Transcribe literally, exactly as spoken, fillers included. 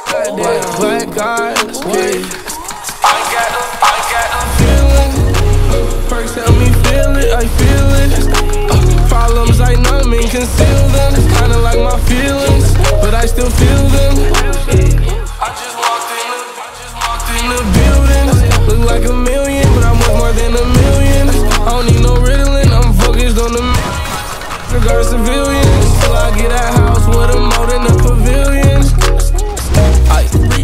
Black, black eyes, yeah. I got them, I got them feeling. Perks help me feel it, I feel it. uh, Problems I numb and conceal them. It's kinda like my feelings, but I still feel them. I just walked in the, I just walked in the building. Look like a million, but I'm worth more than a million. I don't need no Ritalin, I'm focused on the million. Regardless of civilians, till I get a house with a moat in the pavilion. I